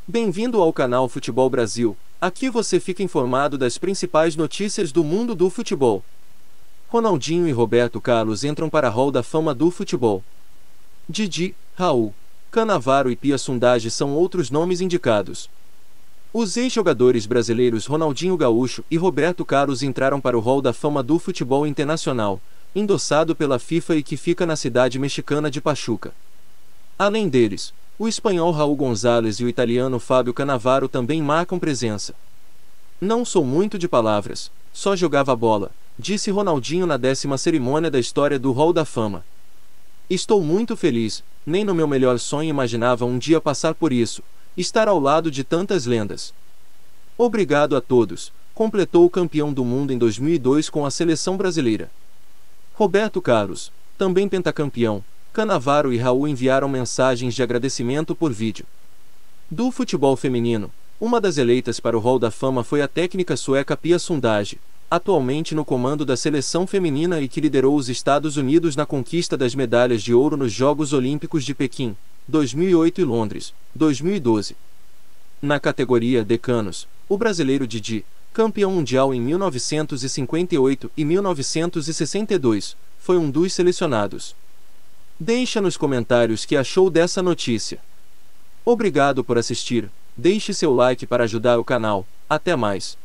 Bem-vindo ao canal Futebol Brasil. Aqui você fica informado das principais notícias do mundo do futebol. Ronaldinho e Roberto Carlos entram para a Hall da Fama do futebol. Didi, Raul, Cannavaro e Pia Sundhage são outros nomes indicados. Os ex-jogadores brasileiros Ronaldinho Gaúcho e Roberto Carlos entraram para o Hall da Fama do futebol internacional, endossado pela FIFA e que fica na cidade mexicana de Pachuca. Além deles, o espanhol Raul González e o italiano Fábio Cannavaro também marcam presença. "Não sou muito de palavras, só jogava bola", disse Ronaldinho na 10ª cerimônia da história do Hall da Fama. "Estou muito feliz, nem no meu melhor sonho imaginava um dia passar por isso, estar ao lado de tantas lendas. Obrigado a todos", completou o campeão do mundo em 2002 com a seleção brasileira. Roberto Carlos, também pentacampeão, Cannavaro e Raul enviaram mensagens de agradecimento por vídeo. Do futebol feminino, uma das eleitas para o Hall da Fama foi a técnica sueca Pia Sundhage, atualmente no comando da seleção feminina e que liderou os Estados Unidos na conquista das medalhas de ouro nos Jogos Olímpicos de Pequim, 2008 e Londres, 2012. Na categoria decanos, o brasileiro Didi, campeão mundial em 1958 e 1962, foi um dos selecionados. Deixa nos comentários o que achou dessa notícia. Obrigado por assistir, deixe seu like para ajudar o canal, até mais.